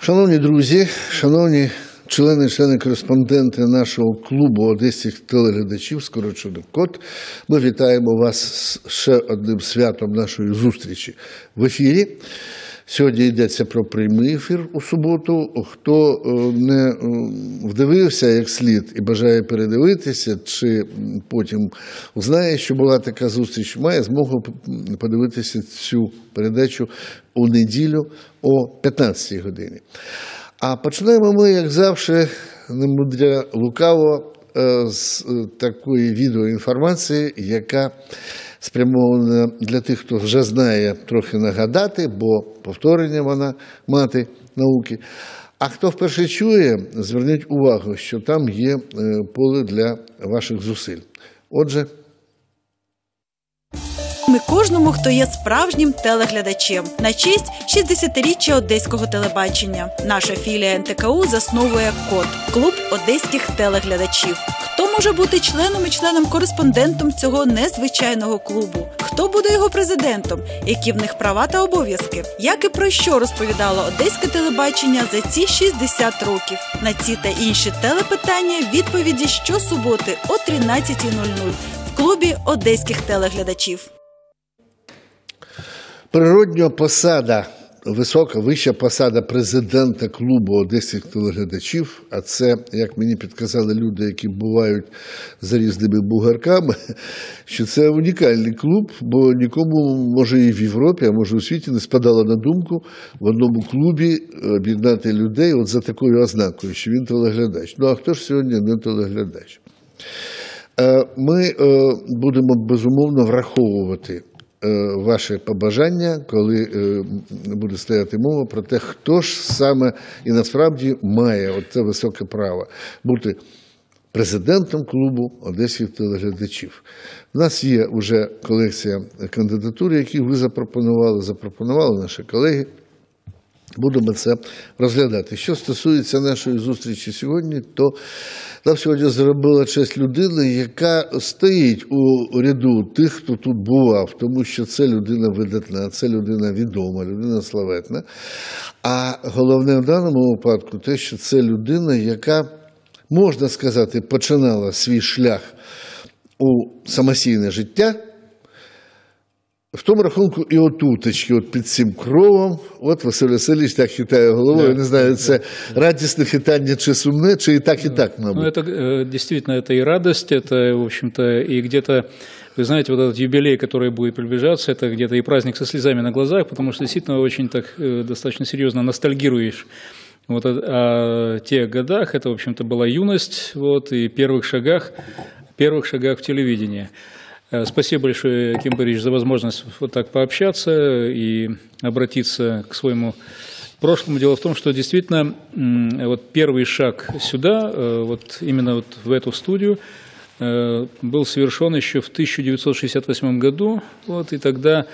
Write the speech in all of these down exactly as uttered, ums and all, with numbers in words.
Шановні друзі, шановні члени, члени-кореспонденти нашого клубу одеських телеглядачів, скорочено КОТ, ми вітаємо вас з ще одним святом нашої зустрічі в ефірі. Сьогодні йдеться про прямий ефір у суботу. Хто не вдивився як слід і бажає передивитися, чи потім знає, що була така зустріч, має змогу подивитися цю передачу у неділю о п'ятнадцятій годині. А починаємо ми, як завжди, немудря лукаво, з такої відеоінформації, яка спрямована для тих, хто вже знає, трохи нагадати, бо повторення вона мати науки. А хто вперше чує, зверніть увагу, що там є поле для ваших зусиль. Отже, ми кожному, хто є справжнім телеглядачем. На честь шістдесятиріччя одеського телебачення. Наша філія ен те ка у засновує КОТ – Клуб одеських телеглядачів. Хто може бути членом і членом-кореспондентом цього незвичайного клубу? Хто буде його президентом? Які в них права та обов'язки? Як і про що розповідало одеське телебачення за ці шістдесят років? На ці та інші телепитання відповіді щосуботи о тринадцятій нуль нуль в клубі одеських телеглядачів. Природньо посада, висока, вища посада президента клубу одеських телеглядачів, а це, як мені підказали люди, які бувають за різними бугарками, що це унікальний клуб, бо нікому, може і в Європі, а може у світі, не спадало на думку в одному клубі об'єднати людей от за такою ознакою, що він телеглядач. Ну а хто ж сьогодні не телеглядач? Ми будемо, безумовно, враховувати ваші побажання, коли буде стояти мова про те, хто ж саме і насправді має це високе право бути президентом клубу одеських телеглядачів. У нас є вже колекція кандидатур, які ви запропонували, запропонували наші колеги. Будемо це розглядати. Що стосується нашої зустрічі сьогодні, то нам сьогодні зробила честь людини, яка стоїть у ряду тих, хто тут бував, тому що це людина видатна, це людина відома, людина славетна. А головне в даному випадку те, що це людина, яка, можна сказати, починала свій шлях у самостійне життя, в тому рахунку і отуточки, от під цим кровом, от Василь Васильович так хитає головою, да, не знаю, це да. Радісне хитання чи сумне, чи і так, і так, мабуть. Ну, это действительно, это и радость, это, в общем-то, и где-то, вы знаете, вот этот юбилей, который будет приближаться, это где-то и праздник со слезами на глазах, потому что действительно очень так достаточно серьезно ностальгируешь вот о, о тех годах, это, в общем-то, была юность, вот, и первых шагах, первых шагах в телевидении. Спасибо большое, Ким Борисович, за возможность вот так пообщаться и обратиться к своему прошлому. Дело в том, что действительно вот первый шаг сюда, вот именно вот в эту студию, был совершен еще в тысяча девятьсот шестьдесят восьмом году, вот, и тогда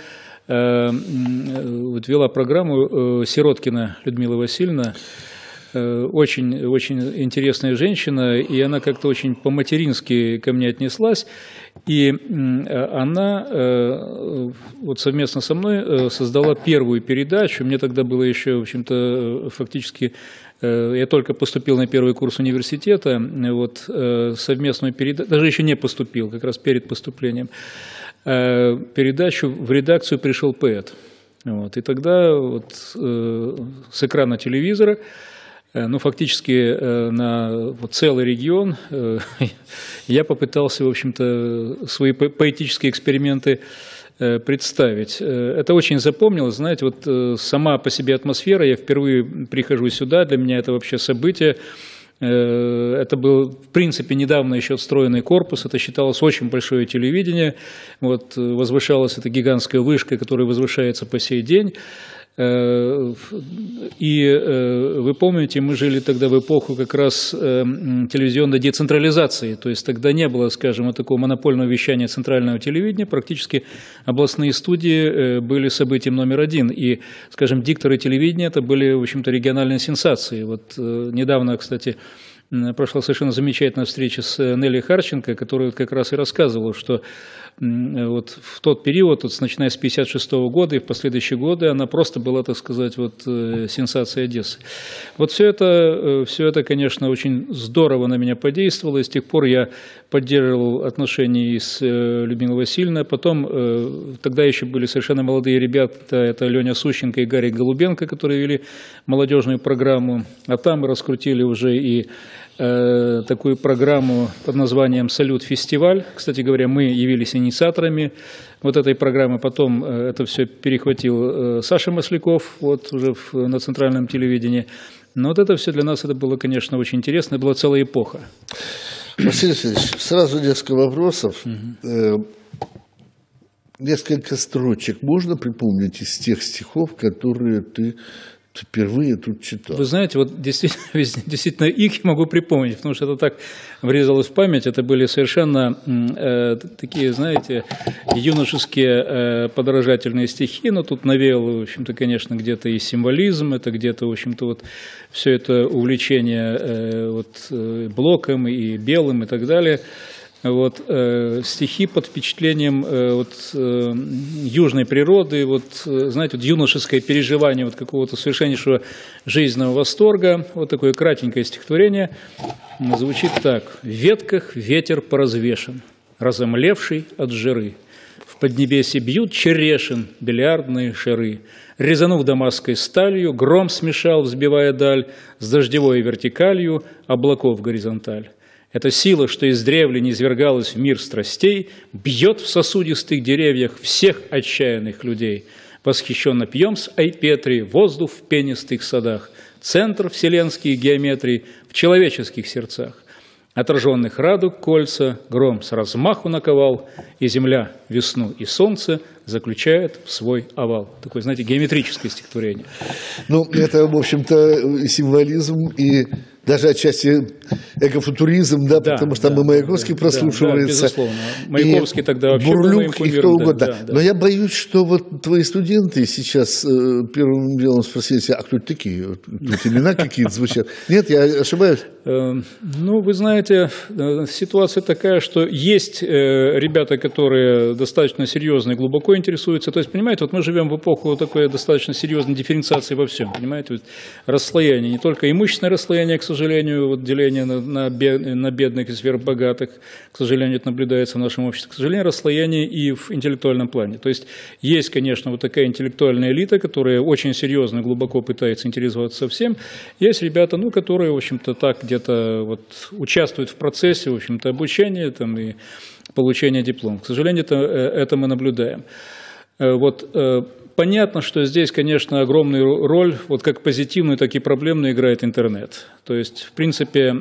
вот вела программу Сироткина Людмила Васильевна. Очень, очень интересная женщина, и она как-то очень по-матерински ко мне отнеслась. И она вот совместно со мной создала первую передачу. Мне тогда было еще, в общем-то, фактически, я только поступил на первый курс университета, вот совместную передачу, даже еще не поступил, как раз перед поступлением, передачу «В редакцию пришел поэт». Вот, и тогда вот с экрана телевизора, ну, фактически на вот целый регион я попытался, в общем-то, свои поэтические эксперименты представить. Это очень запомнилось, знаете, вот сама по себе атмосфера, я впервые прихожу сюда, для меня это вообще событие. Это был, в принципе, недавно еще отстроенный корпус, это считалось очень большое телевидение, вот, возвышалась эта гигантская вышка, которая возвышается по сей день. И вы помните, мы жили тогда в эпоху как раз телевизионной децентрализации, то есть тогда не было, скажем, вот такого монопольного вещания центрального телевидения, практически областные студии были событием номер один, и, скажем, дикторы телевидения это были, в общем-то, региональные сенсации. Вот недавно, кстати, прошла совершенно замечательная встреча с Нелли Харченко, которая как раз и рассказывала, что вот в тот период, вот, начиная с пятьдесят шестого года и в последующие годы, она просто была, так сказать, вот, сенсацией Одессы. Вот все это, все это, конечно, очень здорово на меня подействовало, и с тех пор я поддерживал отношения и с Людмилой Васильевной. Потом, тогда еще были совершенно молодые ребята, это Леня Сущенко и Гарик Голубенко, которые вели молодежную программу, а там мы раскрутили уже и такую программу под названием «Салют-фестиваль». Кстати говоря, мы явились инициаторами вот этой программы. Потом это все перехватил Саша Масляков вот уже в, на центральном телевидении. Но вот это все для нас это было, конечно, очень интересно. Это была целая эпоха. Василий Васильевич, сразу несколько вопросов. Угу. Несколько строчек можно припомнить из тех стихов, которые ты впервые тут читал? Вы знаете, вот действительно, действительно их я могу припомнить, потому что это так врезалось в память. Это были совершенно э, такие, знаете, юношеские э, подражательные стихи, но тут навеяло, в общем-то, конечно, где-то и символизм, это где-то, в общем-то, вот все это увлечение э, вот, э, блоком и белым и так далее. Вот, э, стихи под впечатлением э, вот, э, южной природы, вот, э, знаете, вот юношеское переживание вот какого-то совершеннейшего жизненного восторга. Вот такое кратенькое стихотворение звучит так. «В ветках ветер поразвешен, разомлевший от жиры. В поднебесье бьют черешин бильярдные шары. Резанув дамасской сталью, гром смешал, взбивая даль, с дождевой вертикалью облаков горизонталь. Эта сила, что издревле низвергалась в мир страстей, бьет в сосудистых деревьях всех отчаянных людей. Восхищенно пьем с Айпетри воздух в пенистых садах, центр вселенских геометрий в человеческих сердцах. Отраженных радуг кольца гром с размаху наковал, и земля весну и солнце заключает в свой овал». Такое, знаете, геометрическое стихотворение. Ну, это, в общем-то, символизм и даже отчасти экофутуризм, да, да, потому что там да, и Маяковский да, прослушивается. Да, безусловно. Маяковский тогда вообще Бурлюк, был моим кумиром, и кто угодно. Да, да, Но да. Я боюсь, что вот твои студенты сейчас э, первым делом спросили себя, а кто это такие? Вот, тут имена какие-то звучат. Нет, я ошибаюсь? Ну, вы знаете, ситуация такая, что есть ребята, которые достаточно серьезно и глубоко интересуются. То есть, понимаете, вот мы живем в эпоху такой достаточно серьезной дифференциации во всем, понимаете, вот расслоение, не только имущественное расслоение, к сожалению, вот деление на, на, бед, на бедных и сверхбогатых, к сожалению, это наблюдается в нашем обществе, к сожалению, расслоение и в интеллектуальном плане. То есть, есть, конечно, вот такая интеллектуальная элита, которая очень серьезно, глубоко пытается интересоваться всем. Есть ребята, ну, которые, в общем-то, так где-то вот участвуют в процессе, в общем-то, обучения там, и получения диплома. К сожалению, это, это мы наблюдаем. Вот, понятно, что здесь, конечно, огромную роль, вот как позитивную, так и проблемную, играет интернет. То есть, в принципе,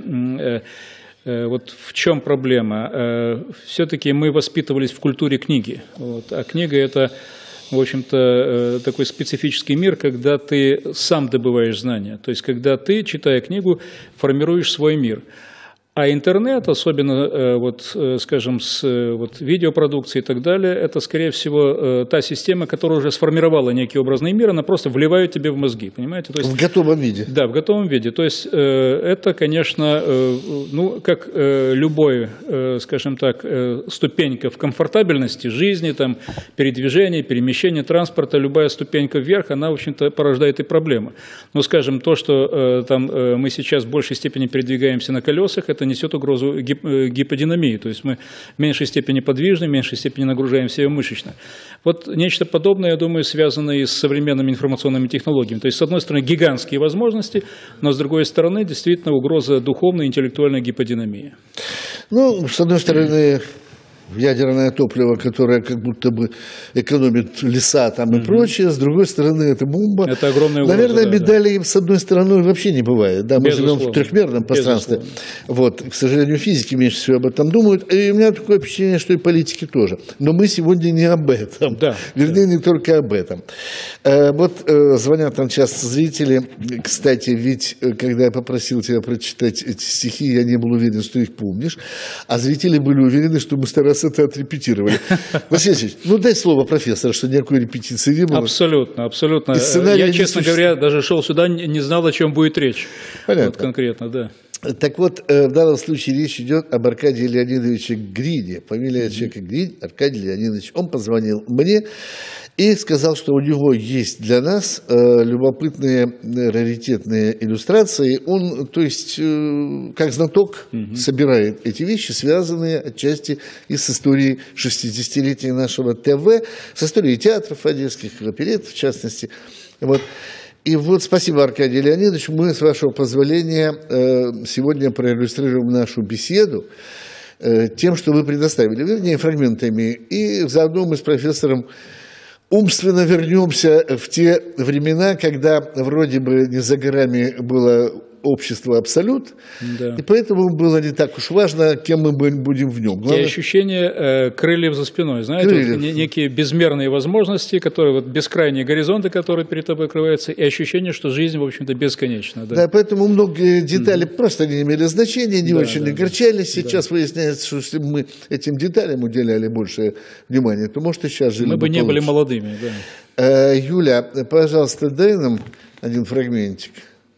вот в чем проблема? Все-таки мы воспитывались в культуре книги, вот, а книга – это, в общем-то, такой специфический мир, когда ты сам добываешь знания, то есть когда ты, читая книгу, формируешь свой мир. А интернет, особенно, вот, скажем, с вот, видеопродукцией и так далее, это, скорее всего, та система, которая уже сформировала некий образный мир, она просто вливает тебе в мозги, понимаете? То есть, в готовом виде. Да, в готовом виде. То есть это, конечно, ну, как любой, скажем так, ступенька в комфортабельности жизни, там, передвижения, перемещения транспорта, любая ступенька вверх, она, в общем-то, порождает и проблемы. Но, скажем, то, что там мы сейчас в большей степени передвигаемся на колесах, это несет угрозу гип гиподинамии, то есть мы в меньшей степени подвижны, в меньшей степени нагружаем себя мышечно. Вот нечто подобное, я думаю, связано и с современными информационными технологиями. То есть, с одной стороны, гигантские возможности, но с другой стороны, действительно, угроза духовной и интеллектуальной гиподинамии. Ну, с одной стороны, ядерное топливо, которое как будто бы экономит леса там и mm-hmm. прочее, с другой стороны, это бомба. Это огромная угроза. Наверное, да, медалей да. с одной стороны вообще не бывает. Да, мы живем в трехмерном пространстве. Вот, к сожалению, физики меньше всего об этом думают. И у меня такое впечатление, что и политики тоже. Но мы сегодня не об этом. Да, Вернее, да. не только об этом. Вот звонят нам часто зрители. Кстати, ведь когда я попросил тебя прочитать эти стихи, я не был уверен, что их помнишь. А зрители были уверены, что мы старались это отрепетировали. Василий Васильевич, ну дай слово профессора, что никакой репетиции не было. Абсолютно, абсолютно. Я, честно говоря, даже шел сюда, не знал, о чем будет речь. Понятно. Вот конкретно, да. Так вот, в данном случае речь идет об Аркадии Леонидовиче Грине. Фамилия человека Грин, Аркадий Леонидович. Он позвонил мне и сказал, что у него есть для нас любопытные, раритетные иллюстрации. Он, то есть, как знаток, угу. собирает эти вещи, связанные отчасти и с историей шестидесятилетия нашего ТВ, с историей театров одесских, оперет в частности. Вот. И вот спасибо, Аркадий Леонидович. Мы, с вашего позволения, сегодня проиллюстрируем нашу беседу тем, что вы предоставили, вернее, фрагментами. И заодно мы с профессором умственно вернемся в те времена, когда вроде бы не за горами было общество абсолют, да. и поэтому было не так уж важно, кем мы будем в нем. Главное... И ощущение э, крыльев за спиной, знаете, вот, не, некие безмерные возможности, которые, вот, бескрайние горизонты, которые перед тобой открываются, и ощущение, что жизнь, в общем-то, бесконечна. Да, да поэтому многие детали mm-hmm. просто не имели значения, не да, очень да, огорчали. Сейчас да. выясняется, что если бы мы этим деталям уделяли больше внимания, то, может, и сейчас жили мы бы бы не получше. были молодыми. Да. Э, Юля, пожалуйста, дай нам один фрагментик.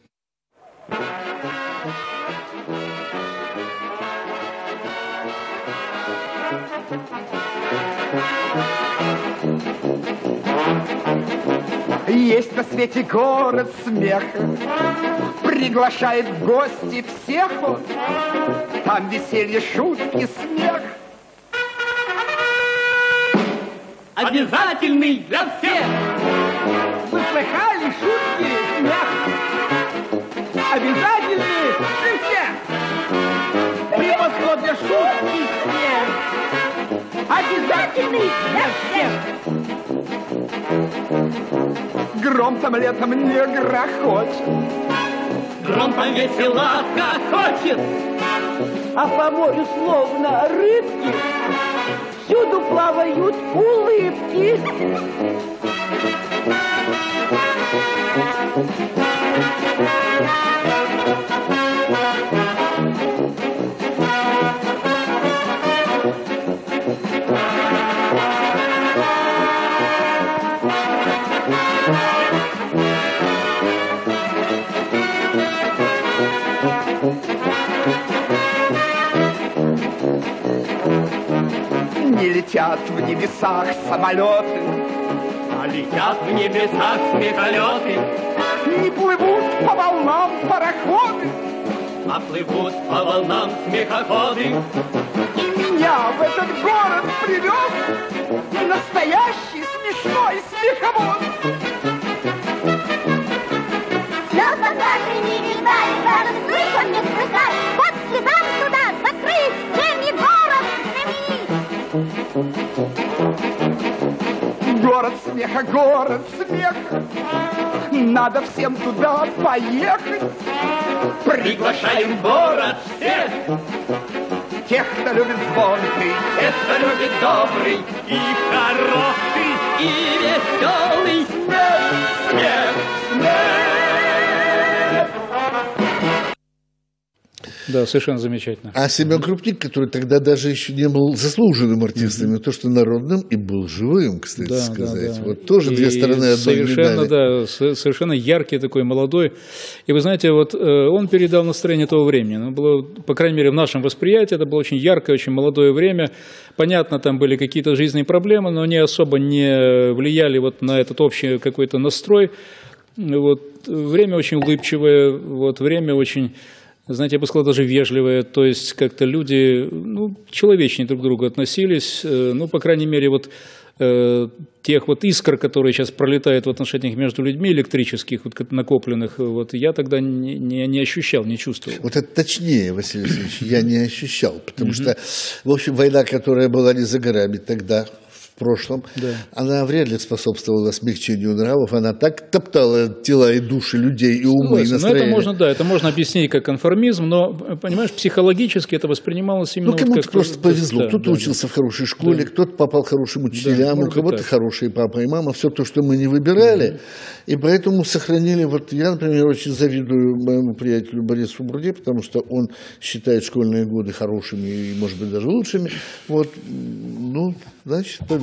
Есть на свете город смеха, приглашает в гости всех он. Там веселье, шутки, смех. Обязательный для всех. Вы слыхали шутки, смех? Обязательный для всех. Превосходно шутки, смех. Обязательный для всех. Гром там летом не грохочет, гром там весело хохочет, а по морю словно рыбки всюду плавают улыбки. Не летят в небесах самолеты, а летят в небесах сметолеты. Не плывут по волнам пароходы, а плывут по волнам смехоходы. И меня в этот город привез настоящий смешной смеховод. Слезы наши не видали, даже слышать не слыхать. Вот слезам туда закрыть, древний город знаменит. Город смеха, город смеха, надо всем туда поехать. Приглашаем в город всех, тех, кто любит звонкий, тех, кто любит добрый и хороший, и веселый смех, смех, смех. Да, совершенно замечательно. А Семен Крупник, который тогда даже еще не был заслуженным артистом, mm-hmm. то, что народным, и был живым, кстати да, сказать. Да, да. Вот тоже и две стороны одной совершенно, медали. Да, совершенно яркий такой, молодой. И вы знаете, вот он передал настроение того времени. Оно было, по крайней мере, в нашем восприятии, это было очень яркое, очень молодое время. Понятно, там были какие-то жизненные проблемы, но они особо не влияли вот на этот общий какой-то настрой. Вот, время очень улыбчивое, вот, время очень... Знаете, я бы сказал, даже вежливые, то есть как-то люди, ну, человечнее друг к другу относились, ну, по крайней мере, вот э, тех вот искр, которые сейчас пролетают в отношениях между людьми электрических, вот накопленных, вот я тогда не, не, не ощущал, не чувствовал. Вот это точнее, Василий Васильевич, я не ощущал, потому что, в общем, война, которая была не за горами тогда, в прошлом, да. она вряд ли способствовала смягчению нравов, она так топтала тела и души людей, и умы, и настроения. Ну, это можно, да, это можно объяснить как конформизм, но, понимаешь, психологически это воспринималось именно... Ну, кому-то как... просто повезло, да, кто-то да, учился да. в хорошей школе, да. кто-то попал к хорошим учителям, да, у кого-то хорошие папа и мама, все то, что мы не выбирали, да. и поэтому сохранили, вот я, например, очень завидую моему приятелю Борису Бурде, потому что он считает школьные годы хорошими и, может быть, даже лучшими, вот, ну, значит, повезло.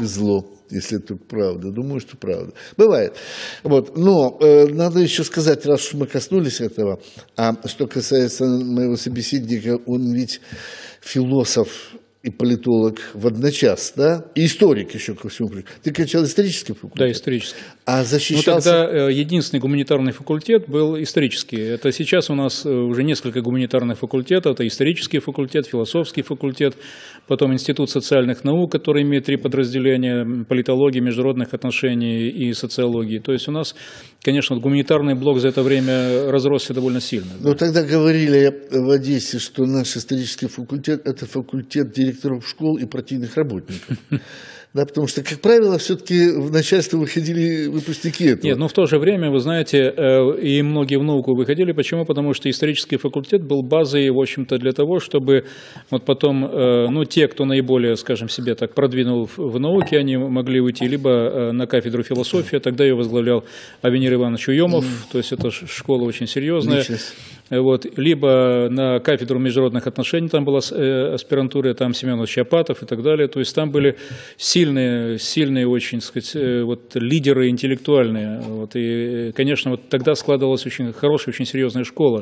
повезло, если это правда. Думаю, что правда. Бывает. Вот. Но э, надо еще сказать, раз уж мы коснулись этого, а что касается моего собеседника, он ведь философ и политолог в одночас, да? И историк еще, ко всему прочему. Ты кончал исторический факультет? Да, исторический. А защищался... Ну, тогда единственный гуманитарный факультет был исторический. Это сейчас у нас уже несколько гуманитарных факультетов. Это исторический факультет, философский факультет, потом Институт социальных наук, который имеет три подразделения: политологии, международных отношений и социологии. То есть у нас, конечно, гуманитарный блок за это время разросся довольно сильно. Но да. Тогда говорили в Одессе, что наш исторический факультет – это факультет директоров школ и партийных работников. Да, потому что, как правило, все-таки в начальство выходили выпускники этого. Нет, но в то же время, вы знаете, и многие в науку выходили. Почему? Потому что исторический факультет был базой, в общем-то, для того, чтобы вот потом, ну, те, кто наиболее, скажем себе так, продвинул в науке, они могли уйти либо на кафедру философии, тогда ее возглавлял Авенир Иванович Уемов, mm. то есть это школа очень серьезная. Личность. Вот, либо на кафедру международных отношений, там была аспирантура, там Семен Ильич Апатов и так далее. То есть там были сильные, сильные очень, так сказать, вот, лидеры интеллектуальные. Вот, и, конечно, вот тогда складывалась очень хорошая, очень серьезная школа.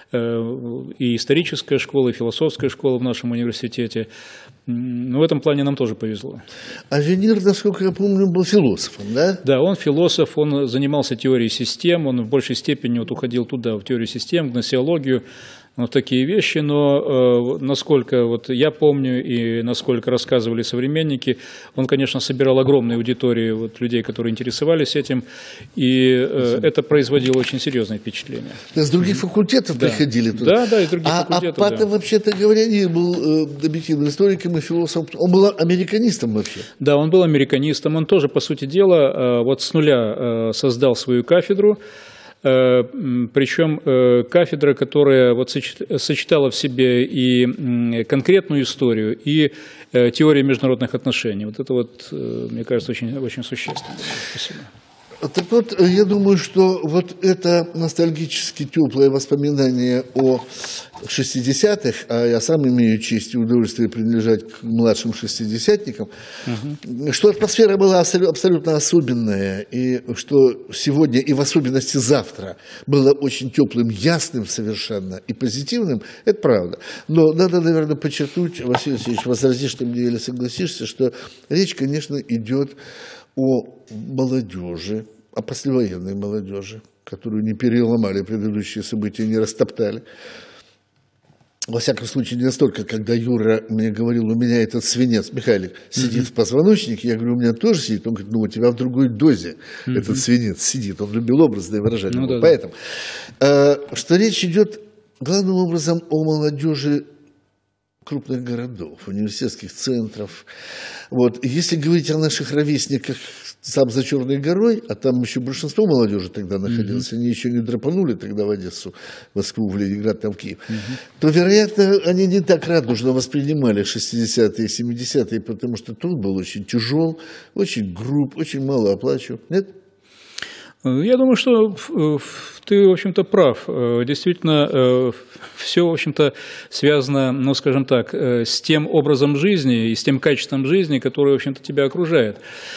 И историческая школа, и философская школа в нашем университете. Но в этом плане нам тоже повезло. Авенир, насколько я помню, был философом, да? Да, он философ, он занимался теорией систем, он в большей степени вот уходил туда, в теорию систем, в гносеологию, вот такие вещи, но э, насколько вот я помню и насколько рассказывали современники, он, конечно, собирал огромные аудитории вот, людей, которые интересовались этим, и э, это производило очень серьезное впечатление. С других факультетов да. приходили туда? Да, да, из других а, факультетов. А Апатов, да. вообще-то говоря, не был э, объективным историком и философом, он был американистом вообще? Да, он был американистом, он тоже, по сути дела, э, вот с нуля э, создал свою кафедру. Причем кафедра, которая вот сочетала в себе и конкретную историю, и теорию международных отношений. Вот это вот, мне кажется, очень, очень существенно. Спасибо. Так вот, я думаю, что вот это ностальгически теплое воспоминание о шестидесятых, а я сам имею честь и удовольствие принадлежать к младшим шестидесятникам, угу. что атмосфера была абсолютно особенная, и что сегодня, и в особенности завтра, было очень теплым, ясным совершенно и позитивным, это правда. Но надо, наверное, подчеркнуть, Василий Васильевич, возразишь ты мне или согласишься, что речь, конечно, идет о молодежи, о послевоенной молодежи, которую не переломали предыдущие события, не растоптали. Во всяком случае, не настолько, когда Юра мне говорил, у меня этот свинец, Михайлик, сидит mm-hmm. в позвоночнике, я говорю, у меня тоже сидит. Он говорит, ну, у тебя в другой дозе mm-hmm. этот свинец сидит. Он любил образное выражение. Ну, да, Поэтому, да. э, что речь идет главным образом о молодежи крупных городов, университетских центров. Вот. Если говорить о наших ровесниках сам за Черной горой, а там еще большинство молодежи тогда находилось, mm-hmm. они еще не драпанули тогда в Одессу, в Москву, в Ленинград, там в Киев, mm-hmm. то, вероятно, они не так радужно воспринимали шестидесятые и семидесятые, потому что труд был очень тяжел, очень груб, очень мало оплачивал. Нет? Я думаю, что ты, в общем-то, прав. Действительно, все, в общем-то, связано, ну, скажем так, с тем образом жизни и с тем качеством жизни, которое, в общем-то, тебя окружает.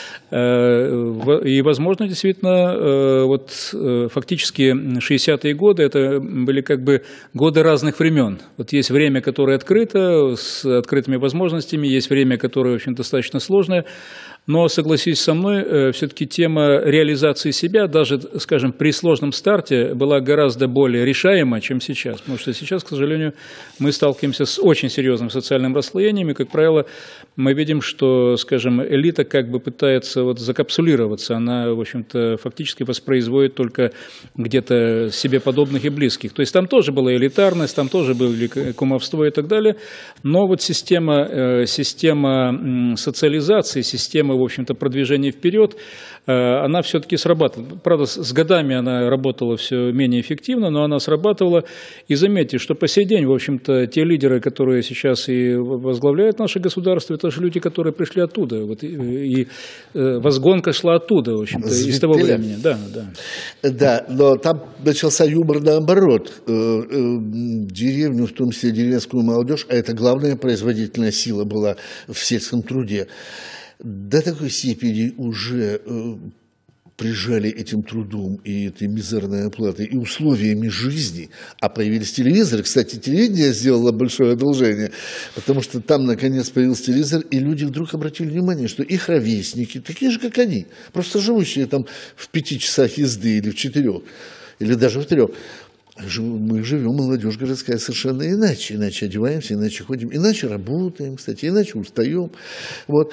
И, возможно, действительно, вот фактически шестидесятые годы – это были как бы годы разных времен. Вот есть время, которое открыто, с открытыми возможностями, есть время, которое, в общем, достаточно сложное. Но, согласись со мной, все-таки тема реализации себя, даже, скажем, при сложном старте, была гораздо более решаема, чем сейчас. Потому что сейчас, к сожалению, мы сталкиваемся с очень серьезным социальным расслоением, и, как правило, мы видим, что, скажем, элита как бы пытается вот закапсулироваться. Она, в общем-то, фактически воспроизводит только где-то себе подобных и близких. То есть там тоже была элитарность, там тоже были кумовство и так далее. Но вот система, система социализации, система, в общем-то, продвижение вперед, она все-таки срабатывала. Правда, с годами она работала все менее эффективно, но она срабатывала. И заметьте, что по сей день, в общем-то, те лидеры, которые сейчас и возглавляют наше государство, это же люди, которые пришли оттуда. Вот, и, и возгонка шла оттуда, в общем-то, из того времени. Да, да. Да, но там начался юмор наоборот. Деревню, в том числе деревенскую молодежь, а это главная производительная сила была в сельском труде, до такой степени уже прижали этим трудом и этой мизерной оплатой и условиями жизни, а появились телевизоры. Кстати, телевидение сделало большое одолжение, потому что там, наконец, появился телевизор, и люди вдруг обратили внимание, что их ровесники, такие же, как они, просто живущие там в пяти часах езды или в четырех, или даже в трех, мы живем, молодежь городская, совершенно иначе, иначе одеваемся, иначе ходим, иначе работаем, кстати, иначе устаем. Вот.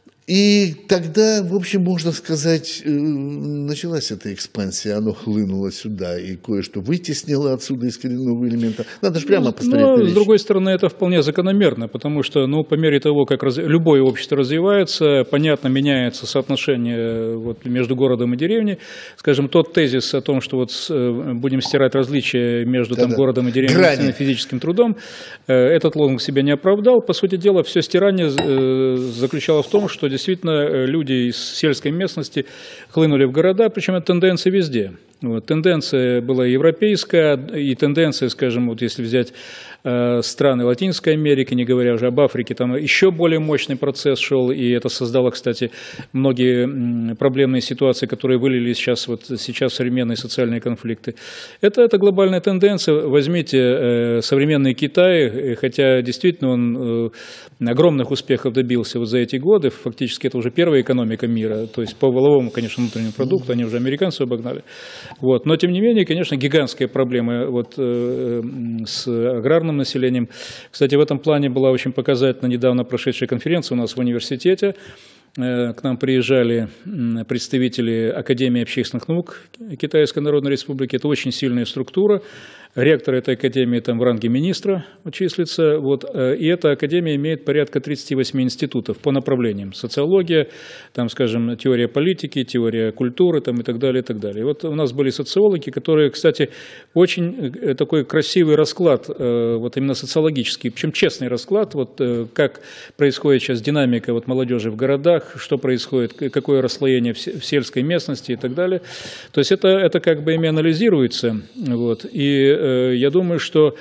И тогда, в общем, можно сказать, началась эта экспансия, оно хлынуло сюда и кое-что вытеснило отсюда из коренного элемента. Надо же прямо посмотреть на вещи. вещи. С другой стороны, это вполне закономерно, потому что, ну, по мере того, как раз... любое общество развивается, понятно, меняется соотношение вот, между городом и деревней. Скажем, тот тезис о том, что вот будем стирать различия между там, городом и деревней физическим трудом, этот лозунг себя не оправдал. По сути дела, все стирание заключалось в том, что действительно люди из сельской местности хлынули в города, причем это тенденция везде. Вот, тенденция была европейская, и тенденция, скажем, вот если взять э, страны Латинской Америки, не говоря уже об Африке, там еще более мощный процесс шел, и это создало, кстати, многие проблемные ситуации, которые вылились сейчас, вот, сейчас в современные социальные конфликты. Это, это глобальная тенденция. Возьмите э, современный Китай, хотя действительно он э, огромных успехов добился вот за эти годы, фактически это уже первая экономика мира, то есть по валовому, конечно, внутреннему продукту они уже американцев обогнали. Вот. Но, тем не менее, конечно, гигантские проблемы вот, э, с аграрным населением. Кстати, в этом плане была очень показательна недавно прошедшая конференция у нас в университете. Э, к нам приезжали представители Академии общественных наук Китайской Народной Республики. Это очень сильная структура. Ректор этой академии там в ранге министра числится. Вот, и эта академия имеет порядка тридцати восьми институтов по направлениям. Социология, там, скажем, теория политики, теория культуры там, и так далее, и так далее. И вот у нас были социологи, которые, кстати, очень такой красивый расклад, вот именно социологический, причем честный расклад, вот как происходит сейчас динамика вот, молодежи в городах, что происходит, какое расслоение в сельской местности и так далее. То есть это, это как бы ими анализируется. Вот, и я думаю, что,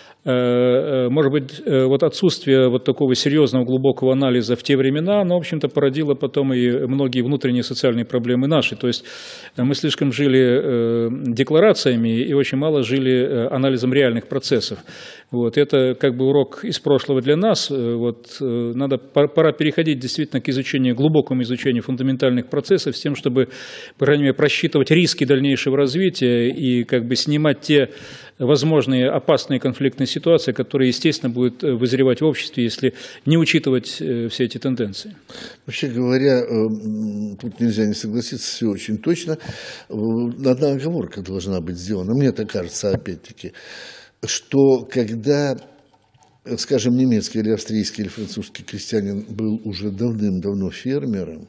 может быть, вот отсутствие вот такого серьезного глубокого анализа в те времена, оно, в общем-то, породило потом и многие внутренние социальные проблемы наши. То есть мы слишком жили декларациями и очень мало жили анализом реальных процессов. Вот, это как бы урок из прошлого для нас. Вот, надо, пора переходить действительно к изучению, глубокому изучению фундаментальных процессов с тем, чтобы, по крайней мере, просчитывать риски дальнейшего развития и как бы снимать те возможные опасные конфликтные ситуации, которые, естественно, будут вызревать в обществе, если не учитывать все эти тенденции. Вообще говоря, тут нельзя не согласиться, все очень точно. Одна оговорка должна быть сделана, мне так кажется, опять-таки, что когда, скажем, немецкий или австрийский или французский крестьянин был уже давным-давно фермером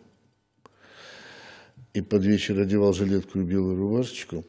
и под вечер одевал жилетку и белую рубашечку,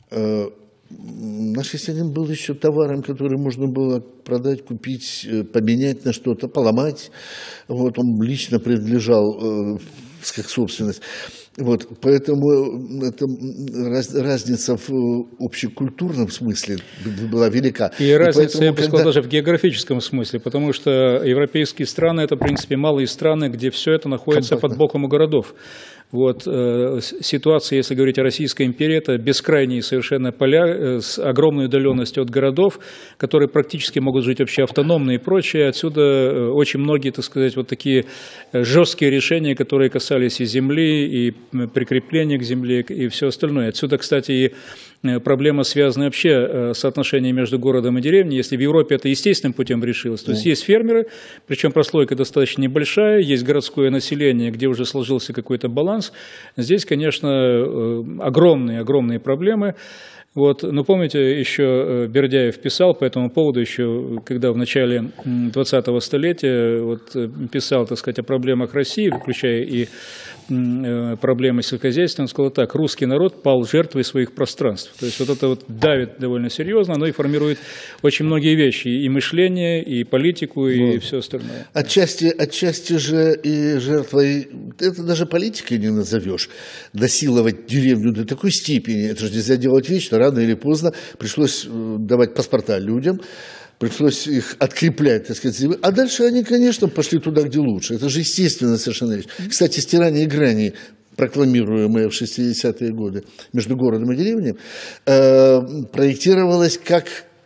наш крестьянин был еще товаром, который можно было продать, купить, поменять на что-то, поломать. Вот, он лично принадлежал как собственность. Вот, поэтому эта раз, разница в общекультурном смысле была велика. И, и разница, поэтому, я бы сказал, когда... даже в географическом смысле, потому что европейские страны – это, в принципе, малые страны, где все это находится Компактно. Под боком у городов. Вот, э, ситуация, если говорить о Российской империи, это бескрайние совершенно поля э, с огромной удаленностью от городов, которые практически могут жить вообще автономно и прочее. Отсюда э, очень многие, так сказать, вот такие жесткие решения, которые касались и земли, и прикрепления к земле, и все остальное. Отсюда, кстати, и проблема, связанная вообще с отношением между городом и деревней. Если в Европе это естественным путем решилось, то есть есть фермеры, причем прослойка достаточно небольшая, есть городское население, где уже сложился какой-то баланс. Здесь, конечно, огромные, огромные проблемы. Вот, но помните, еще Бердяев писал по этому поводу, еще когда в начале двадцатого столетия вот, писал, так сказать, о проблемах России, включая и проблемы сельскохозяйства, он сказал так: русский народ пал жертвой своих пространств. То есть вот это вот давит довольно серьезно, оно и формирует очень многие вещи, и мышление, и политику, и вот. Все остальное. Отчасти, отчасти же и жертвой, это даже политикой не назовешь, насиловать деревню до такой степени, это же нельзя делать вечно, рано или поздно пришлось давать паспорта людям, пришлось их откреплять, так сказать. А дальше они, конечно, пошли туда, где лучше. Это же естественно совершенно вещь. Кстати, стирание граней, прокламируемое в шестидесятые годы между городом и деревней, э, проектировалось как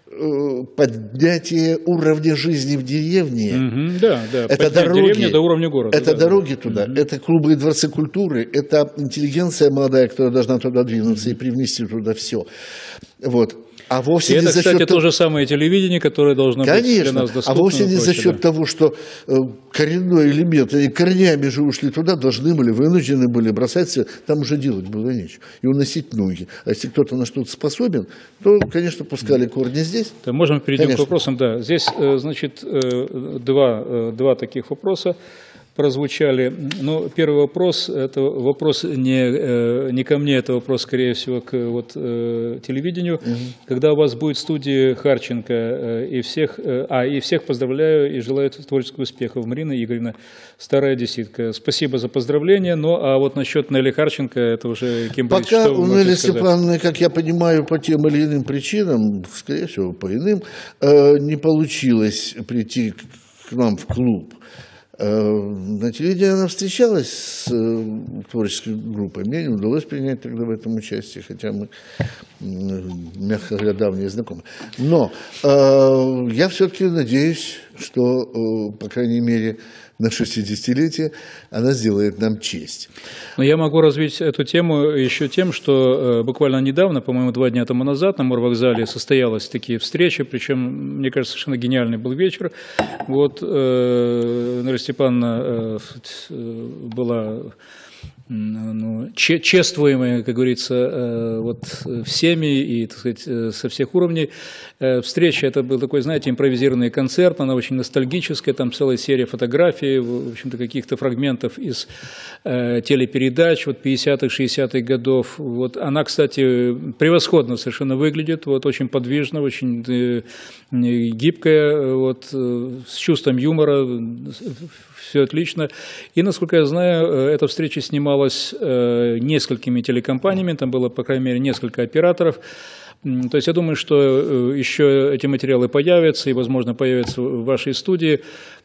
поднятие уровня жизни в деревне. Mm-hmm, да, да. Это дороги до уровня города. Это да, дороги да. туда, Mm-hmm. это клубы и дворцы культуры, это интеллигенция молодая, которая должна туда двинуться mm-hmm. и привнести туда все. Вот. А вовсе и не это, за кстати, счет то же самое телевидение, которое должно Конечно, быть для нас доступно. А вовсе не за прочее, счет да. того, что э, коренной элемент, они корнями же ушли туда, должны были, вынуждены были бросаться, там уже делать было нечего, и уносить ноги. А если кто-то на что-то способен, то, конечно, пускали корни здесь. Да, можем перейти конечно. к вопросам. Да, здесь, значит, два, два таких вопроса прозвучали. Ну, первый вопрос, это вопрос не, не ко мне, это вопрос, скорее всего, к вот, телевидению. Угу. Когда у вас будет студия Харченко, и всех, а, и всех поздравляю и желаю творческого успеха. Марина Игоревна, старая одесситка. Спасибо за поздравления. Ну, а вот насчет Нелли Харченко, это уже кем будет, Пока что вы у можете Нелли сказать? Степановны, как я понимаю, по тем или иным причинам, скорее всего, по иным, не получилось прийти к нам в клуб. На телевидении она встречалась с творческой группой. Мне не удалось принять тогда в этом участие, хотя мы, мягко говоря, давние знакомы. Но э, я все-таки надеюсь, что, э, по крайней мере, на шестидесятилетие она сделает нам честь. Но я могу развить эту тему еще тем, что э, буквально недавно, по-моему, два дня тому назад на морвокзале состоялась такие встречи, причем, мне кажется, совершенно гениальный был вечер. Вот э, Нелли Степановна э, была ну, чествуемая, как говорится, вот всеми и, так сказать, со всех уровней. Встреча, это был такой, знаете, импровизированный концерт, она очень ностальгическая, там целая серия фотографий, в общем-то, каких-то фрагментов из э, телепередач вот пятидесятых, шестидесятых годов. Вот. Она, кстати, превосходно совершенно выглядит, вот, очень подвижно, очень э, гибкая, вот, э, с чувством юмора, все отлично. И, насколько я знаю, эта встреча снималась э, несколькими телекомпаниями, там было, по крайней мере, несколько операторов. То есть я думаю, что еще эти материалы появятся и, возможно, появятся в вашей студии.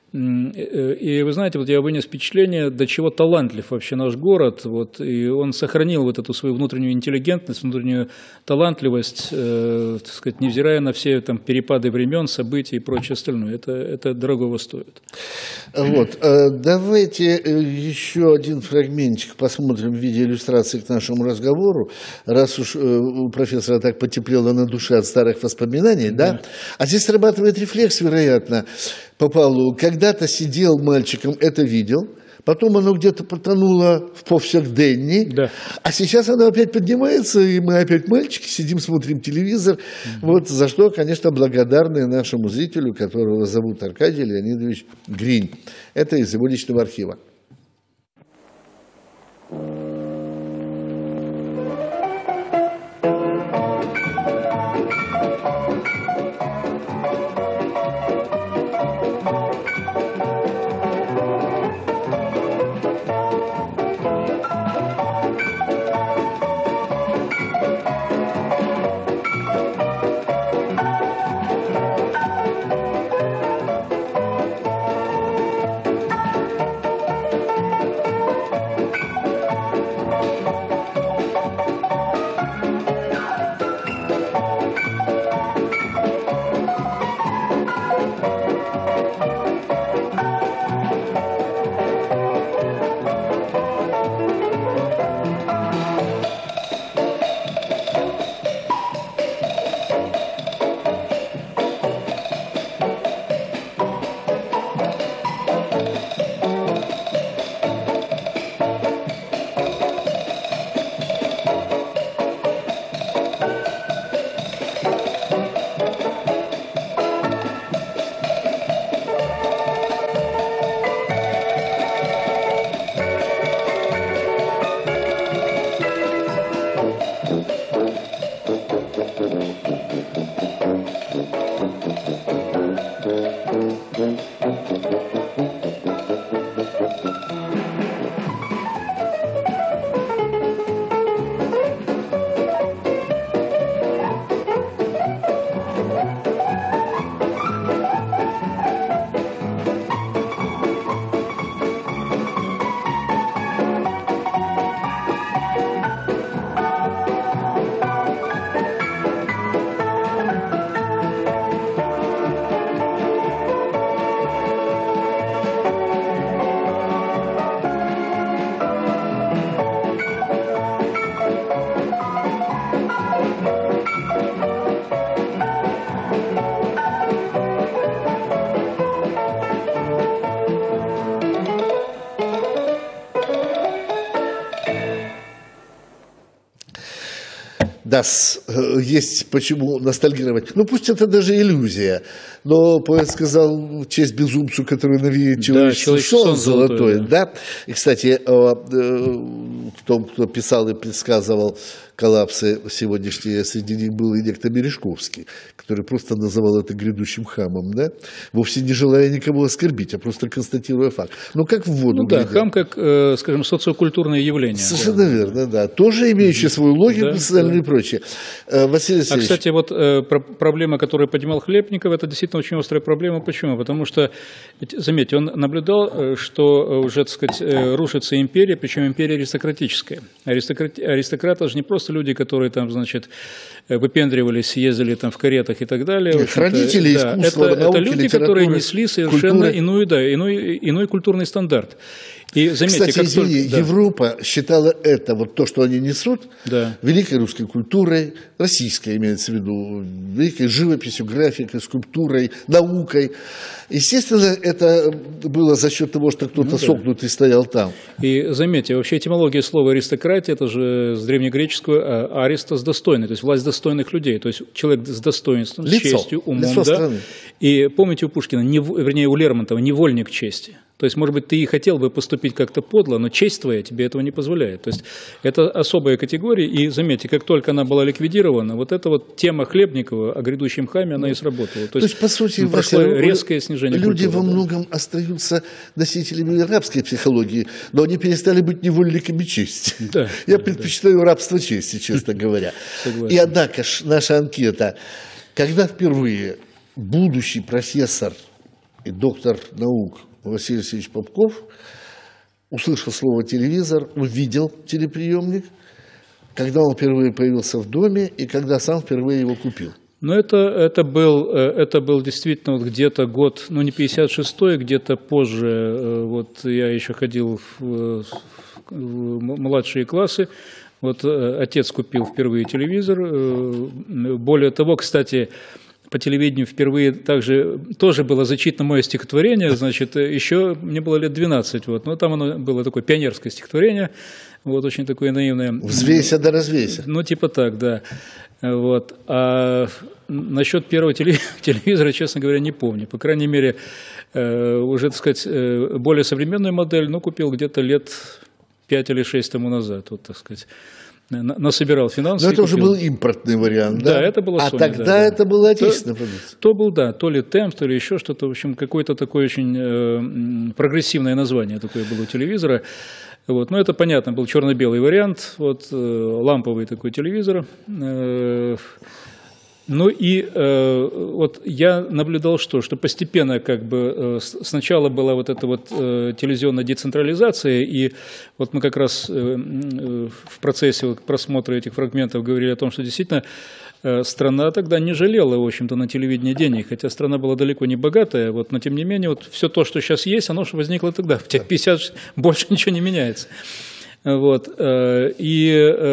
И вы знаете, вот я вынес впечатление, до чего талантлив вообще наш город, вот, и он сохранил вот эту свою внутреннюю интеллигентность, внутреннюю талантливость, э, так сказать, невзирая на все там перепады времен, событий и прочее остальное. Это, это дорогого стоит. Вот, давайте еще один фрагментик посмотрим в виде иллюстрации к нашему разговору, раз уж у профессора так потеплело на душе от старых воспоминаний, да? Да. А здесь срабатывает рефлекс, вероятно, по Павлу. Когда-то сидел мальчиком, это видел, потом оно где-то потонуло в повсякденни, да. А сейчас оно опять поднимается, и мы опять мальчики сидим, смотрим телевизор, угу. Вот за что, конечно, благодарны нашему зрителю, которого зовут Аркадий Леонидович Гринь. Это из его личного архива. Да, есть почему ностальгировать. Ну, пусть это даже иллюзия. Но поэт сказал: честь безумцу, который навеет человеческий да, сон золотой. Да. Да? И, кстати, кто, кто писал и предсказывал коллапсы сегодняшние, среди них был и некто Мережковский, который просто называл это грядущим хамом, да? Вовсе не желая никого оскорбить, а просто констатируя факт. Ну, как в воду. Ну да, хам как, э, скажем, социокультурное явление. Совершенно да. верно, да. Тоже имеющее свою логику, да, социальную да. и прочее. Василий Васильевич. А, кстати, вот э, про проблема, которую поднимал Хлебников, это действительно очень острая проблема. Почему? Потому что, заметьте, он наблюдал, что уже, так сказать, рушится империя, причем империя аристократическая. Аристократ... Аристократы же не просто люди, которые там, значит, выпендривались, ездили там в каретах и так далее. Хранители да, искусства, это, науки, это люди, литературы, которые несли совершенно культуры. иную, да, иной, иной культурный стандарт. И заметьте, кстати, как извини, только, да. Европа считала это, вот то, что они несут, да. великой русской культурой, российской имеется в виду, великой живописью, графикой, скульптурой, наукой. Естественно, это было за счет того, что кто-то ну, согнутый да. стоял там. И заметьте, вообще этимология слова аристократия, это же с древнегреческого аристос достойный, то есть власть достойных людей, то есть человек с достоинством, лицо, с честью, умом. Лицо да? страны. И помните у Пушкина, не, вернее у Лермонтова, невольник чести. То есть, может быть, ты и хотел бы поступить как-то подло, но честь твоя тебе этого не позволяет. То есть, это особая категория, и заметьте, как только она была ликвидирована, вот эта вот тема Хлебникова о грядущем хаме, она и сработала. То, То есть, по сути, прошло Вася, резкое снижение люди культуры, во да. многом остаются носителями рабской психологии, но они перестали быть невольниками чести. Да, Я да, предпочитаю да. рабство чести, честно говоря. Согласен. И однако ж наша анкета, когда впервые будущий профессор и доктор наук Василий Васильевич Попков услышал слово «телевизор», увидел телеприемник, когда он впервые появился в доме и когда сам впервые его купил. Ну, это, это, был, это был действительно вот где-то год, ну, не пятьдесят шестой, где-то позже. Вот я еще ходил в, в младшие классы. Вот отец купил впервые телевизор. Более того, кстати, по телевидению впервые также тоже было зачитано мое стихотворение, значит, еще мне было лет двенадцать, вот, но там оно было такое пионерское стихотворение, вот, очень такое наивное. «Взвейся да развейся». Ну, типа так, да. Вот. А насчет первого телевизора, честно говоря, не помню. По крайней мере, уже, так сказать, более современную модель, ну, купил где-то лет пять или шесть тому назад, вот, так сказать. Насобирал финансы. Но это уже был импортный вариант, да? Да, это было Sony. А тогда да, это да. была отечественная продукция. То, то был, да, то ли темп, то ли еще что-то, в общем, какое-то такое очень э, прогрессивное название такое было у телевизора. Вот. Но это, понятно, был черно-белый вариант, вот, э, ламповый такой телевизор. Э, ну и э, вот я наблюдал что, что постепенно как бы э, сначала была вот эта вот э, телевизионная децентрализация, и вот мы как раз э, э, в процессе вот просмотра этих фрагментов говорили о том, что действительно э, страна тогда не жалела, в общем-то, на телевидении денег, хотя страна была далеко не богатая, вот, но тем не менее вот все то, что сейчас есть, оно же возникло тогда, в тех пятьдесят больше ничего не меняется. Вот, и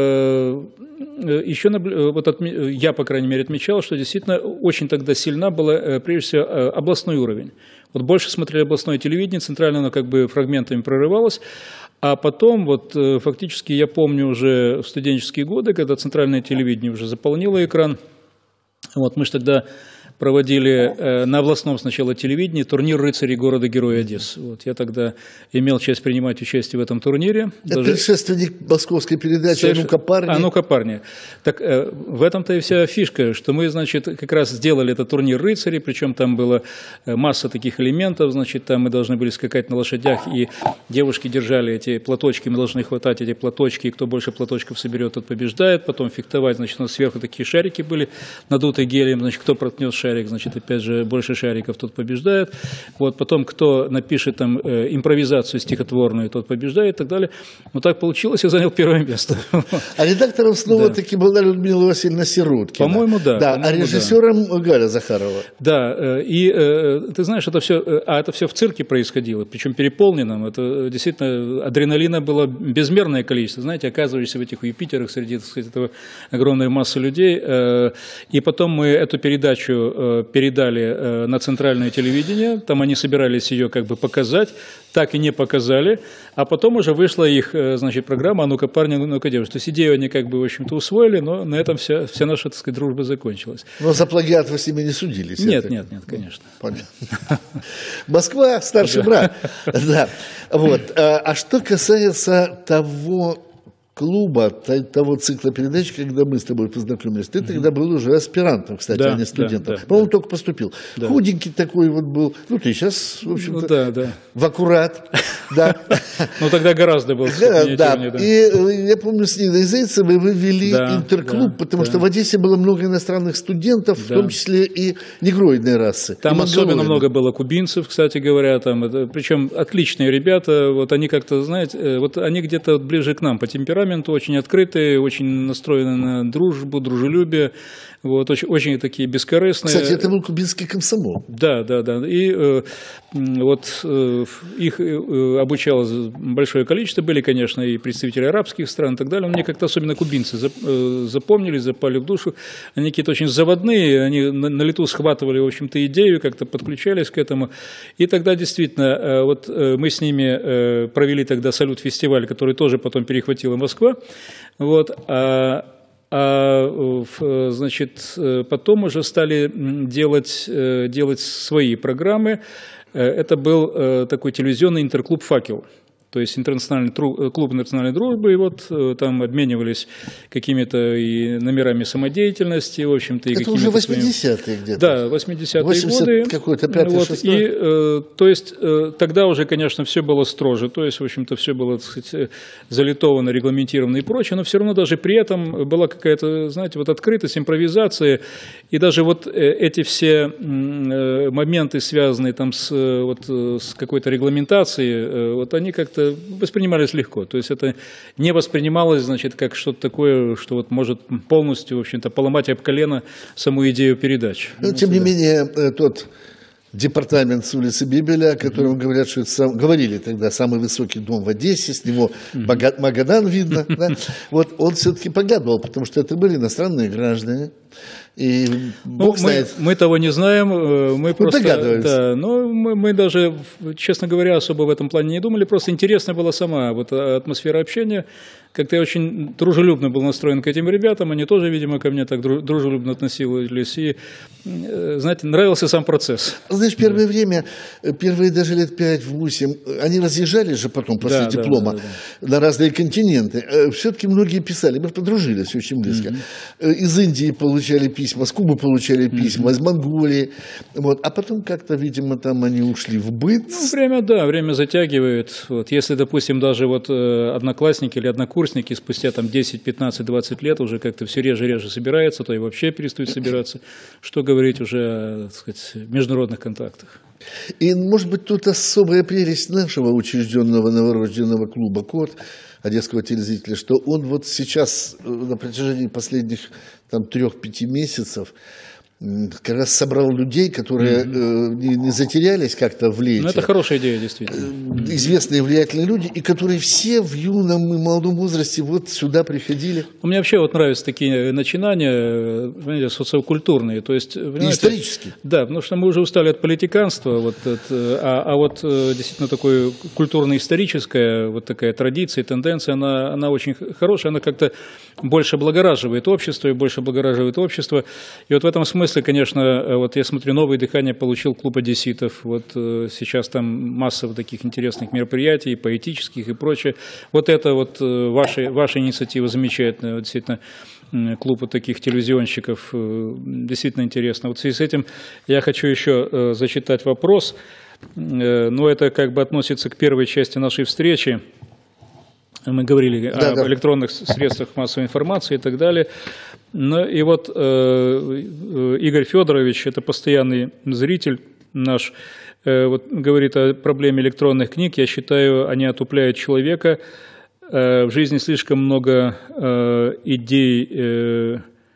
еще вот я, по крайней мере, отмечал, что действительно очень тогда сильна была, прежде всего, областной уровень. Вот больше смотрели областное телевидение, центрально оно как бы фрагментами прорывалось, а потом вот фактически я помню уже в студенческие годы, когда центральное телевидение уже заполнило экран, вот мы же тогда проводили э, на областном сначала телевидении турнир рыцарей города-героя Одессы. Вот, я тогда имел честь принимать участие в этом турнире. Это даже... предшественник московской передачи «А ну-ка, парни». «А ну-ка, парни». Так э, в этом-то и вся фишка, что мы, значит, как раз сделали этот турнир рыцарей, причем там была масса таких элементов, значит, там мы должны были скакать на лошадях, и девушки держали эти платочки, мы должны хватать эти платочки, и кто больше платочков соберет, тот побеждает, потом фехтовать, значит, у нас сверху такие шарики были, надутые гелием, значит, кто проткнет шарик, шарик, значит, опять же, больше шариков, тот побеждает. Вот, потом, кто напишет там э, импровизацию стихотворную, тот побеждает и так далее. Вот так получилось, я занял первое место. А редактором снова-таки да. была Людмила Васильевна Сироткина. По-моему, да. Да, по-моему, а режиссером да. Галя Захарова. Да, и э, ты знаешь, это все, а это все в цирке происходило, причем переполненном. Это действительно адреналина было безмерное количество. Знаете, оказываешься в этих Юпитерах среди, так сказать, этого огромной массы людей. Э, и потом мы эту передачу э, передали э, на центральное телевидение. Там они собирались ее как бы показать, так и не показали. А потом уже вышла их, значит, программа «А ну-ка, парни, ну-ка, девушки». То есть идею они как бы, в общем-то, усвоили, но на этом вся, вся наша, так сказать, дружба закончилась. Но за плагиат вы с ними не судились? Нет, это... нет, нет, конечно. Понятно. Москва, старший брат. Да. Вот. А что касается того клуба, того цикла передач, когда мы с тобой познакомились, ты тогда был уже аспирантом, кстати, да, а не студентом. Да, да, По-моему, да. только поступил. Да. Худенький такой вот был. Ну, ты сейчас, в общем-то, ну, да, да. в аккурат. Да. Ну, тогда гораздо был. Да, и я помню, с Ниной Зайцевой вы вели интерклуб, потому что в Одессе было много иностранных студентов, в том числе и негроидной расы. Там особенно много было кубинцев, кстати говоря, там, причем отличные ребята, вот они как-то, знаете, вот они где-то ближе к нам по темпераменту, очень открытые, очень настроены на дружбу, дружелюбие, вот, очень, очень такие бескорыстные. Кстати, это был кубинский комсомол. Да, да, да. И э, вот э, их э, обучалось большое количество, были, конечно, и представители арабских стран и так далее, но мне как-то особенно кубинцы запомнились, запали в душу. Они какие-то очень заводные, они на, на лету схватывали, в общем-то, идею, как-то подключались к этому. И тогда действительно, э, вот э, мы с ними э, провели тогда салют-фестиваль, который тоже потом перехватила Москва. Вот, а А, значит, потом уже стали делать, делать свои программы. Это был такой телевизионный интерклуб «Факел». То есть интернациональный клуб национальной дружбы, и вот там обменивались какими-то и номерами самодеятельности, в общем-то, и это уже восьмидесятые своими... где-то. Да, восьмидесятые годы. Какой-то пятый, вот, шестой. И, э, то есть э, тогда уже, конечно, все было строже, то есть, в общем-то, все было, так сказать, залитовано, регламентировано и прочее, но все равно даже при этом была какая-то, знаете, вот открытость, импровизация, и даже вот эти все э, моменты, связанные там с, вот, с какой-то регламентацией, э, вот они как-то воспринимались легко. То есть это не воспринималось, значит, как что-то такое, что вот может полностью, в общем-то, поломать об колено саму идею передач. Но, тем не менее, тот департамент с улицы Бибеля, о котором mm-hmm. говорят, что это сам, говорили тогда самый высокий дом в Одессе, с него mm-hmm. Магадан видно, да? Вот он все-таки поглядывал, потому что это были иностранные граждане. И ну, мы, мы того не знаем, мы просто, да, но мы, мы даже, честно говоря, особо в этом плане не думали, просто интересна была сама вот атмосфера общения, как-то я очень дружелюбно был настроен к этим ребятам, они тоже, видимо, ко мне так дружелюбно относились, и, знаете, нравился сам процесс. Знаешь, первое да. время, первые даже лет пять-восемь, они разъезжали же потом после да, диплома да, да, да. на разные континенты, все-таки многие писали, мы подружились очень близко, mm-hmm. из Индии получали письма, с Кубы получали письма, mm-hmm. из Монголии, вот. А потом как-то, видимо, там они ушли в быт. Ну, время, да, время затягивает. Вот. Если, допустим, даже вот э, одноклассники или однокурсники спустя там десять, пятнадцать, двадцать лет уже как-то все реже и реже собираются, то и вообще перестают собираться. Что говорить уже о, так сказать, международных контактах. И, может быть, тут особая прелесть нашего учрежденного новорожденного клуба «Кот», одесского телезрителя, что он вот сейчас на протяжении последних там трех-пяти месяцев как раз собрал людей, которые mm-hmm. не, не затерялись как-то в лете. Ну, это хорошая идея, действительно. Известные, влиятельные люди, и которые все в юном и молодом возрасте вот сюда приходили. Мне вообще вот нравятся такие начинания, понимаете, социокультурные. То есть, исторические. Да, потому что мы уже устали от политиканства, вот, от, а, а вот действительно такое культурно-историческая вот такая традиция, тенденция, она, она очень хорошая, она как-то больше облагораживает общество и больше облагораживает общество. И вот в этом смысле, конечно, вот я смотрю, «Новое дыхание» получил клуб одесситов. Вот сейчас там масса вот таких интересных мероприятий, поэтических и прочее. Вот это вот ваша, ваша инициатива замечательная. Вот действительно, клуб вот таких телевизионщиков действительно интересно. Вот в связи с этим я хочу еще зачитать вопрос. Но это как бы относится к первой части нашей встречи. Мы говорили да, об да. электронных средствах массовой информации и так далее. Ну, и вот э, Игорь Федорович, это постоянный зритель наш, э, вот, говорит о проблеме электронных книг. Я считаю, они отупляют человека. Э, в жизни слишком много э, идей, э,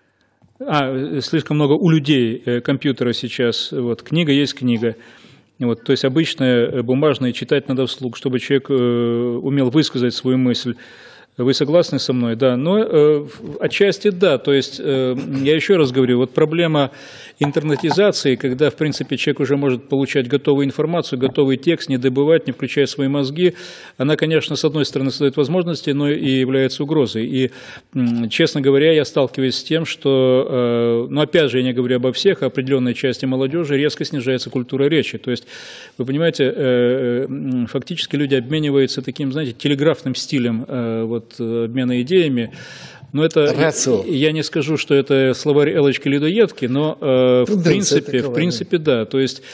а, слишком много у людей э, компьютера сейчас. Вот, книга есть книга. Вот, то есть обычная бумажная читать надо вслух, чтобы человек э, умел высказать свою мысль. Вы согласны со мной? Да. Но э, отчасти да. То есть, э, я еще раз говорю, вот проблема интернетизации, когда, в принципе, человек уже может получать готовую информацию, готовый текст, не добывать, не включая свои мозги, она, конечно, с одной стороны создает возможности, но и является угрозой. И, честно говоря, я сталкиваюсь с тем, что, ну, опять же, я не говорю обо всех, а определенной части молодежи резко снижается культура речи. То есть, вы понимаете, фактически люди обмениваются таким, знаете, телеграфным стилем вот, обмена идеями. Но это, я не скажу, что это словарь Элочки-Людоедки, но э, в, принципе, в принципе, да. То есть,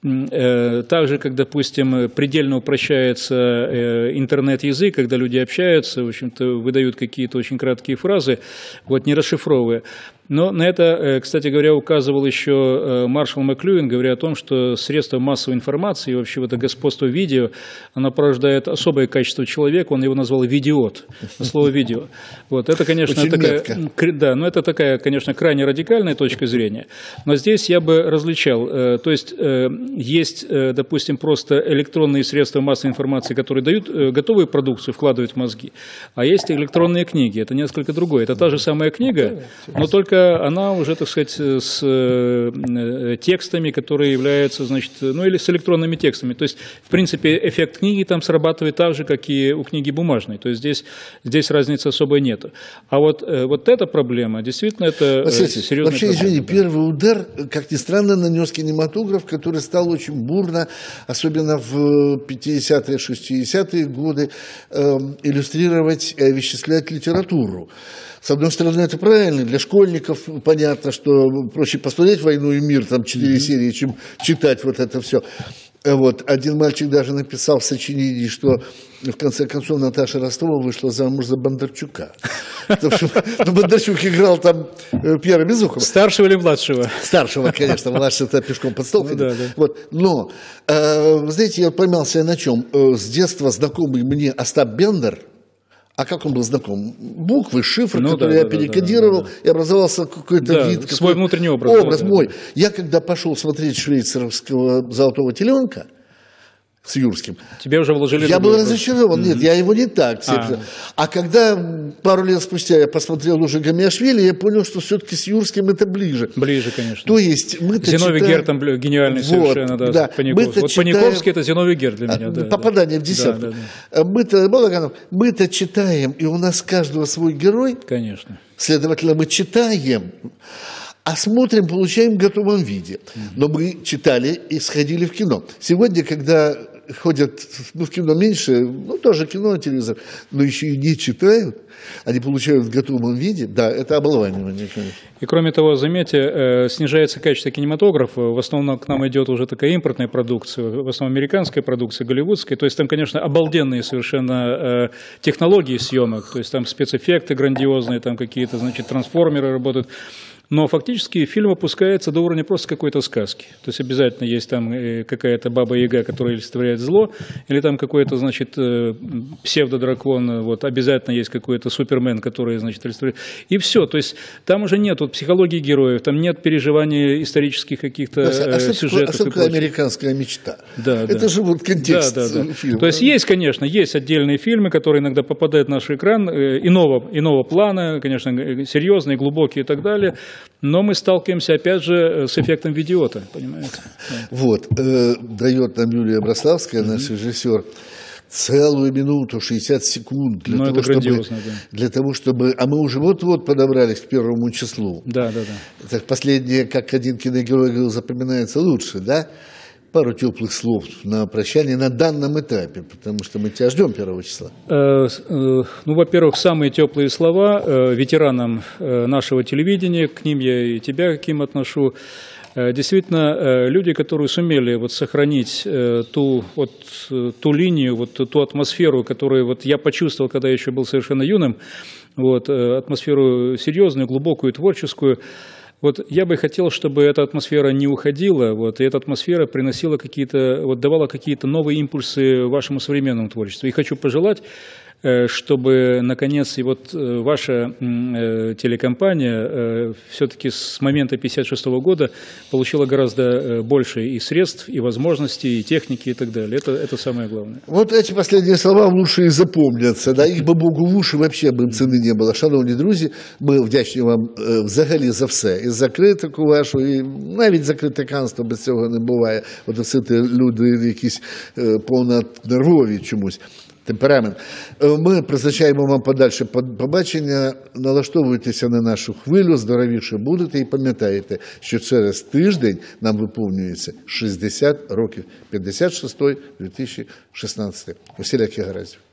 э, так же, как, допустим, предельно упрощается э, интернет-язык, когда люди общаются, в общем-то, выдают какие-то очень краткие фразы, вот, не расшифровывая. Но на это, кстати говоря, указывал еще маршал Маклюин, говоря о том, что средства массовой информации и вообще вот это господство видео, оно порождает особое качество человека, он его назвал видеот, слово видео. Вот, это, конечно, такая, да, но это такая, конечно, крайне радикальная точка зрения, но здесь я бы различал, то есть есть, допустим, просто электронные средства массовой информации, которые дают готовую продукцию, вкладывают в мозги, а есть электронные книги, это несколько другое, это та же самая книга, но только она уже, так сказать, с текстами, которые являются, значит, ну или с электронными текстами. То есть, в принципе, эффект книги там срабатывает так же, как и у книги бумажной. То есть, здесь, здесь разницы особой нет. А вот, вот эта проблема, действительно, это Послушайте, серьезная вообще, проблема. извини, первый удар, как ни странно, нанес кинематограф, который стал очень бурно, особенно в пятидесятые, шестидесятые годы, э, иллюстрировать, э, веществлять литературу. С одной стороны, это правильно, для школьников понятно, что проще посмотреть «Войну и мир», там четыре mm-hmm. серии, чем читать вот это все. Вот. Один мальчик даже написал в сочинении, что в конце концов Наташа Ростова вышла замуж за Бондарчука. Потому что Бондарчук играл там Пьера Безухова. Старшего или младшего? Старшего, конечно, младший-то пешком под стол ходил. Вот. Но, знаете, я поймал себя на чем. С детства знакомый мне Остап Бендер. А как он был знаком? Буквы, шифры, ну, которые да, я да, перекодировал, да, да, да. И образовался какой-то да, вид. Свой какой внутренний образ. Образ да, мой. Да. Я когда пошел смотреть швейцарского «Золотого теленка» с Юрским, тебе уже вложили. Я был разочарован. Mm-hmm. Нет, я его не так. А. а когда пару лет спустя я посмотрел уже Гамиашвили, я понял, что все-таки с Юрским это ближе. Ближе, конечно. То есть мы-то Зиновий читаем... Гер там гениальный вот, совершенно, да. да. Паниковский. Вот читаем... Паниковский это Зиновий Гер для меня. Да, попадание да. в десятку. Да, да, да. Мы-то, Балаганов, мы-то читаем, и у нас каждого свой герой. Конечно. Следовательно, мы читаем, а смотрим, получаем в готовом виде. Mm-hmm. Но мы читали и сходили в кино. Сегодня, когда ходят, ну, в кино меньше, ну, тоже кино, телевизор, но еще и не читают, они получают в готовом виде, да, это оболванивание, конечно. И кроме того, заметьте, снижается качество кинематографа, в основном к нам идет уже такая импортная продукция, в основном американская продукция, голливудская, то есть там, конечно, обалденные совершенно технологии съемок, то есть там спецэффекты грандиозные, там какие-то, значит, трансформеры работают. Но фактически фильм опускается до уровня просто какой-то сказки. То есть обязательно есть там какая-то баба-яга, которая олицетворяет зло, или там какой-то, значит, псевдодракон, вот, обязательно есть какой-то супермен, который, значит, олицетворяет. И все. То есть там уже нет вот, психологии героев, там нет переживания исторических каких-то а что сюжетов. А что такое американская мечта? Да, это да. же вот контекст да, да, да. фильма. То есть есть, конечно, есть отдельные фильмы, которые иногда попадают на наш экран, иного, иного плана, конечно, серьезные, глубокие и так далее. Но мы сталкиваемся, опять же, с эффектом видеота, понимаете? Вот, э, дает нам Юлия Браславская, наш mm-hmm. режиссер, целую минуту, шестьдесят секунд для, того, чтобы, да. для того, чтобы... А мы уже вот-вот подобрались к первому числу. Да, да, да. Так последнее, как один киногерой говорил, запоминается лучше, да? Пару теплых слов на прощание на данном этапе, потому что мы тебя ждем первого числа. Ну, во-первых, самые теплые слова ветеранам нашего телевидения, к ним я и тебя, Ким, отношу. Действительно, люди, которые сумели вот сохранить ту, вот, ту линию, вот, ту атмосферу, которую вот я почувствовал, когда я еще был совершенно юным, вот, атмосферу серьезную, глубокую, творческую. Вот я бы хотел, чтобы эта атмосфера не уходила, вот, и эта атмосфера приносила какие-то, вот, давала какие-то новые импульсы вашему современному творчеству. И хочу пожелать, чтобы, наконец, и вот ваша телекомпания все-таки с момента тысяча девятьсот пятьдесят шестого года получила гораздо больше и средств, и возможностей, и техники, и так далее. Это, это самое главное. Вот эти последние слова лучше и запомняться. Да? Їх би Богу лучше вообще б ціни не було. Шановні друзі, ми вдячні вам взагалі за все. І за критику вашу, і навіть за критиканство без цього не буває. От все ті люди якісь понаднервові чомусь. Темперамент. Ми призначаємо вам подальше побачення, налаштовуйтеся на нашу хвилю, здоровіше будете і пам'ятаєте, що через тиждень нам виповнюється шістдесят років, п'ятдесят шостий - дві тисячі шістнадцятий. Усіляких гараздів.